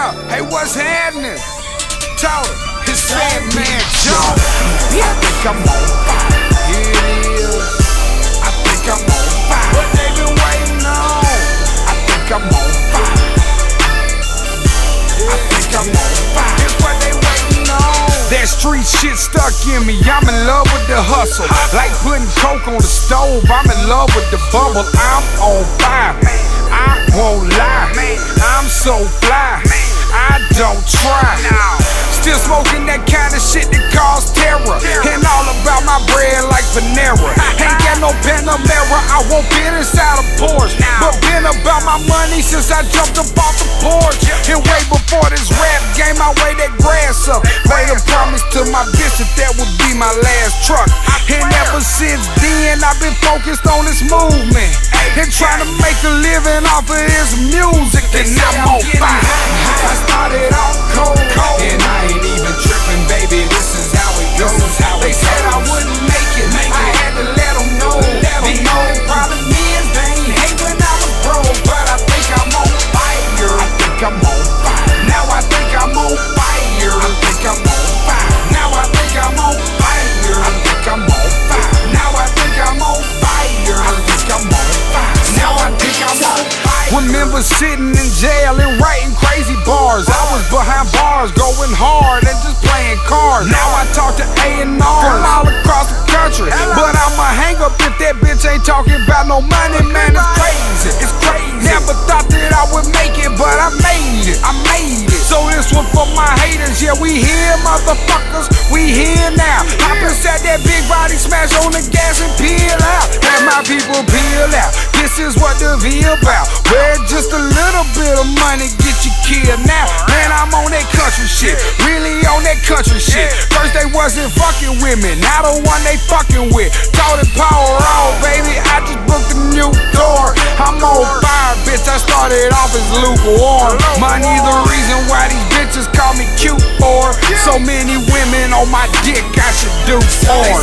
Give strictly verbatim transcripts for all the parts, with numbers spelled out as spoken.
Yeah, hey, what's happening? Told him, it's Sandman Jones. I think I'm on fire. Here it is. I think I'm on fire. What they been waiting on? I think I'm on fire. I think I'm on fire. It's what they waiting on. That street shit stuck in me. I'm in love with the hustle. Like putting coke on the stove. I'm in love with the bubble. I'm on fire. I won't lie. I'm so fly. I don't try. Still smoking that kind of shit that cause terror. And all about my bread like Panera. Ain't got no Panamera. I won't fit inside a Porsche. But been about my money since I jumped up off the porch. And way before this rap game, I weighed that grass up. Made a promise to my bitch that that would be my last truck. And ever since then, I've been focused on this movement and trying to make a living off of this music. And I'm on fire. I started off cold, and I ain't even tripping, baby. This is how it goes. They said I wouldn't make it. I had to let them know. The only problem is they ain't hate when I was broke, but I think I'm on fire. I think I'm on fire. Now I think I'm on fire. I think I'm on fire. Now I think I'm on fire. I think I'm on fire. Now I think I'm on fire. I think I'm on fire. Now I think I'm on fire. Remember sitting in jail and writing crazy bars. I was behind bars, going hard and just playing cards. Now I talk to A and R from all across the country. But I'ma hang up if that bitch ain't talking about no money, man. It's crazy, it's crazy. Never thought that I would make it, but I made it, I made it. So this one for my haters, yeah, we here, motherfuckers, we here now. Hop inside that big body, smash on the gas and peel out. Have my people peel out. This is what the V about. Where just a little bit of money get you killed now. Man, I'm on that country shit, really on that country shit. First they wasn't fucking with me, now the one they fucking with. Taught it power on, baby, I just booked a new door. I'm on fire, bitch, I started off as lukewarm. Money the reason why these bitches call me cute for. So many women on my dick, I should do porn.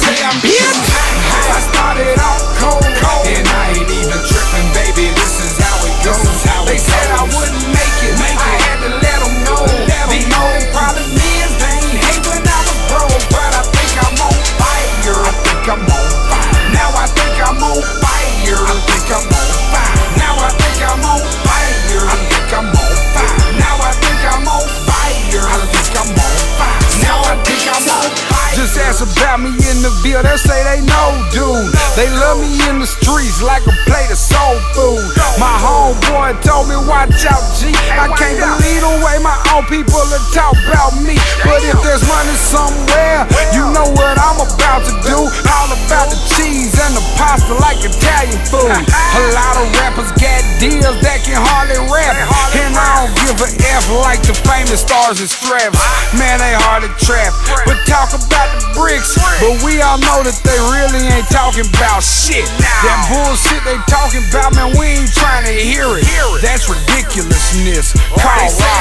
I started off cold, and I ain't even tripping, baby, this is how it goes. They said I wouldn't make it, I had to let them know. The only problem is they ain't hate when I was broke, but I think I'm on fire. I think I'm on fire. Now I think I'm on fire. I think I'm on fire. Now I think I'm on fire. I think I'm on fire. Now I think I'm on fire. I think I'm on fire. Now I think I'm on fire. Just ask about me in the Ville, they say they know, dude. They love me in the streets like a plate of soul food. My homeboy told me, watch out, G. I can't believe the way my own people are talk about me. But if there's money somewhere, you know what I'm about to do. All about the cheese and the pasta like Italian food. A lot of rappers got deals that can hardly rap, and I don't give a F like the famous stars and straps. Man, they hard to trap, but talk about the bricks. But we all know that they really ain't talking about shit. That bullshit they talking about, man, we ain't trying to hear it. That's ridiculousness. Call